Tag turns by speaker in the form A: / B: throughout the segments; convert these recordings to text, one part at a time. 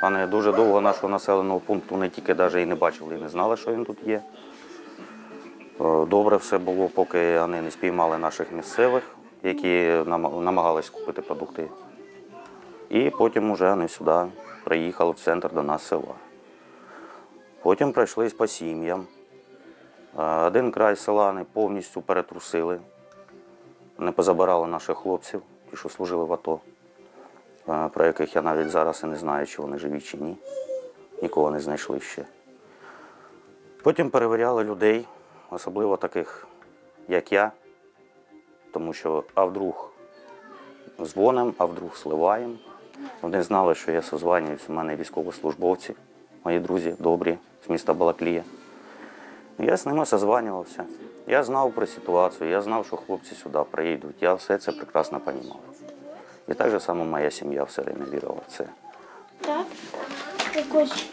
A: Вони дуже довго нашого населеного пункту не тільки навіть і не бачили, і не знали, що він тут є. Добре все було, поки вони не спіймали наших місцевих, які намагались купити продукти. І потім вже вони сюди приїхали в центр до нас села. Потім пройшлись по сім'ям. Один край села вони повністю перетрусили. Вони позабирали наших хлопців, ті, що служили в АТО, про яких я навіть зараз і не знаю, чи вони живі, чи ні. Нікого не знайшли ще. Потім перевіряли людей, особливо таких, як я, тому що а вдруг дзвонимо, а вдруг сливаємо. Вони знали, що я созванююсь, у мене військовослужбовці, мої друзі добрі, з міста Балаклія. Я з ними созванювався. Я знав про ситуацію, я знав, що хлопці сюди приїдуть. Я все це прекрасно розумів. І так же само моя сім'я все время вірила в це.
B: Так? Якось.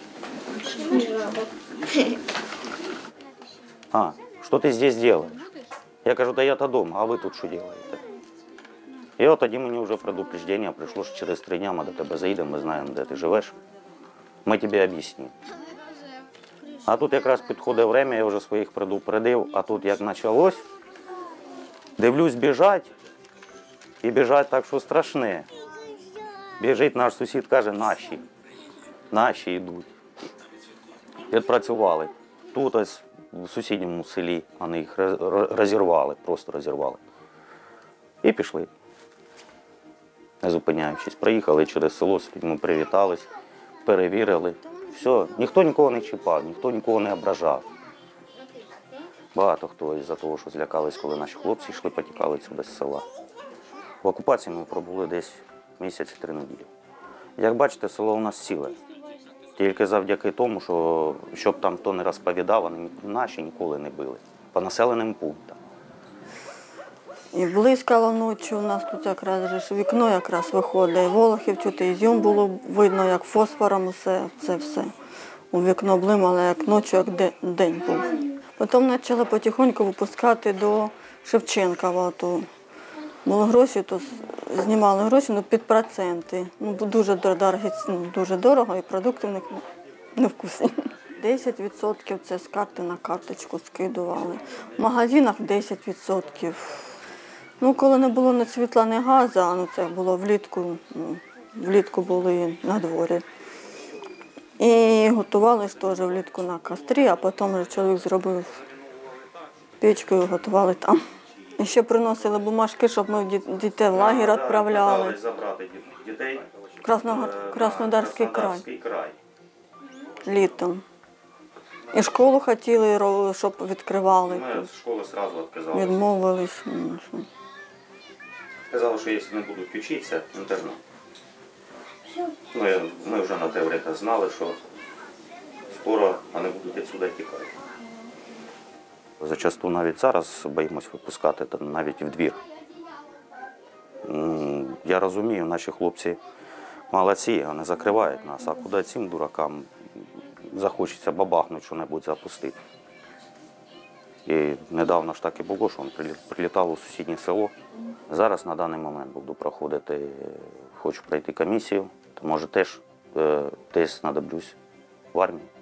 A: А, що ти здесь делаешь? Я кажу, да я-то дома, а ви тут що делаете? І от тоді мені вже предупреждення прийшло, що через 3 дні ми до тебе заїдемо, ми знаємо, де ти живеш. Ми тобі об'яснимо. А тут якраз підходить время, я вже своїх предупредив, а тут як почалось, дивлюсь, біжать, і біжать так, що страшне. Біжить наш сусід, каже, наші йдуть. Відпрацювали. Тут ось в сусідньому селі вони їх розірвали, просто розірвали. І пішли, не зупиняючись. Приїхали через село, з людьми привітались, перевірили. Все, ніхто нікого не чіпав, ніхто нікого не ображав. Багато хто із-за того, що злякались, коли наші хлопці йшли, потікали сюди з села. В окупації ми пробули десь місяць і 3 неділі. Як бачите, село у нас ціле. Тільки завдяки тому, що, щоб там хто не розповідав, вони наші ніколи не били. По населеним пунктам.
C: І блискало ночі у нас тут якраз вікно якраз виходить, і Волохів чути, Ізюм було видно, як фосфором це все. У вікно блимало, як ночі, як день був. Потім почали потихоньку випускати до Шевченкова. То були гроші, то знімали гроші, ну, під проценти. Ну, дуже дорого, і продукти в них невкусні. 10% це з карти на карточку скидували. В магазинах 10%. Ну, коли не було ні світла, ні газу, ну, це було влітку були на дворі. І готували ж теж влітку на кострі, а потім чоловік зробив печку і готували там. І ще приносили бумажки, щоб ми дітей в лагер відправляли.
A: Забрати дітей
C: в Краснодарський край. Літом. І школу хотіли, щоб відкривали.
A: Ми з школи одразу відказалися.
C: Відмовились.
A: Сказали, що якщо не будуть вчитися, інтернат. Ми вже на те время знали, що скоро вони будуть відсюди тікати. Зачасту навіть зараз боїмось випускати навіть в двір. Я розумію, наші хлопці молодці, вони закривають нас, а куди цим дуракам захочеться бабахнути, що-небудь запустити. І недавно ж так і було, що він прилітав у сусіднє село. Зараз на даний момент буду проходити, хочу пройти комісію, то може теж знадоблюсь в армії.